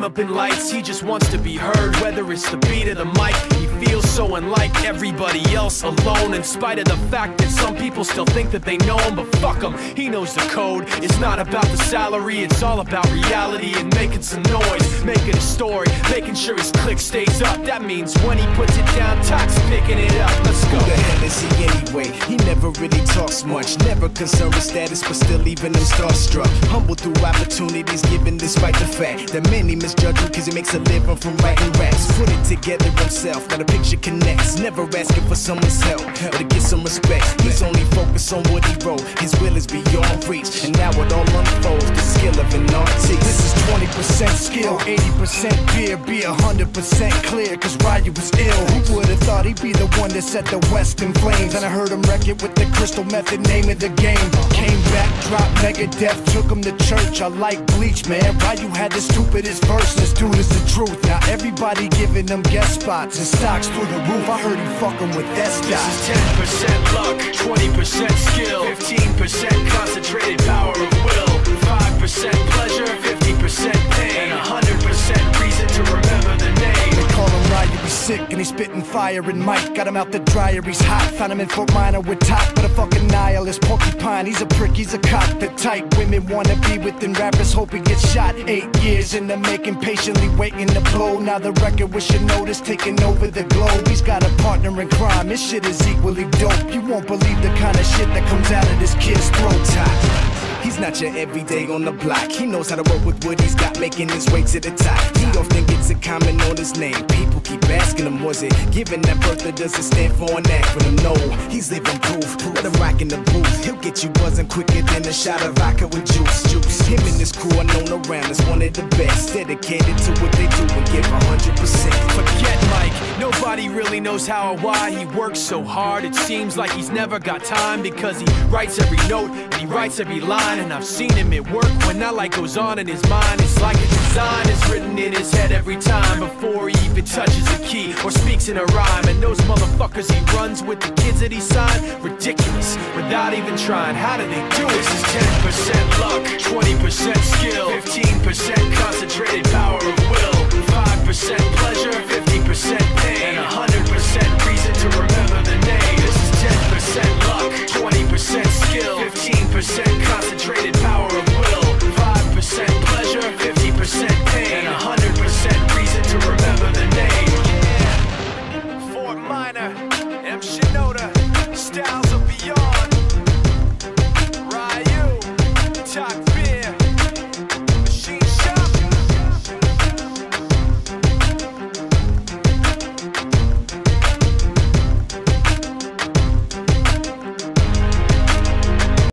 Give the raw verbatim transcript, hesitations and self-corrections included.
up in lights, he just wants to be heard. Whether it's the beat or the mic, he feels so unlike everybody else, alone. In spite of the fact that some people still think that they know him, but fuck him, he knows the code. It's not about the salary, it's all about reality and making some noise, making a story, making sure his click stays up. That means when he puts it down, Tox picking it up. Let's go. Who the hell is he anyway? He never really talks much, never concerned with status, but still leaving them starstruck. Humble through opportunities given despite the fact that many misjudge him cause he makes a living from writing raps. Put it together himself, now the picture connects. Never asking for someone's help or to get some respect. He's only focused on what he wrote. His will is beyond reach, and now it all unfolds, the skill of an artist. This is twenty percent skill, eighty percent beer, be one hundred percent clear, cause Ryu was ill. Who would've thought he'd be the one that set the West in flames? And I heard him wreck it with the Crystal Method, name of the game. Came back, dropped Megadeth, took him to church. I like Bleach, man. Ryu had the stupidest verse, this dude is the truth. Now everybody giving them guest spots and stocks through the roof. I heard he fucking with S This is ten percent luck, twenty percent skill, fifteen percent concentrated power of will, five percent pleasure, fifty percent pain, and one hundred percent reason to remember the name. They call him Ryu, he's sick and he's spitting fire. And Mike got him out the dryer, he's hot. Found him in Fort Minor with top, but a fucking nihilist porcupine. He's a prick, he's a cock. The type women wanna be within rappers, hope he gets shot. Eight years in the making, patiently waiting to blow. Now the record with your notice taking over the globe. He's got a partner in crime, this shit is equally dope. You won't believe the kind of shit that comes out of this kid's throat. Top. He's not your everyday on the block. He knows how to work with what he's got, making his way to the top. He often gets a comment on his name. People keep asking him, was it given that birth or does it stand for an acronym? No, he's living proof. Let him rock in the booth. He'll get you buzzing quicker than a shot of vodka with juice. Juice. Him and his crew are known around as one of the best, dedicated to what they do and give one hundred percent. Forget Mike, nobody really knows how or why he works so hard. It seems like he's never got time because he writes every note and he writes every line. And I've seen him at work when that light goes on in his mind. It's like a design is written in his head every time before he even touches a key or speaks in a rhyme. And those motherfuckers he runs with, the kids that he signed, ridiculous, without even trying. How do they do it? This is ten percent luck, twenty percent skill, fifteen percent concentrated power of will, five percent pleasure, fifty percent pain, and one hundred percent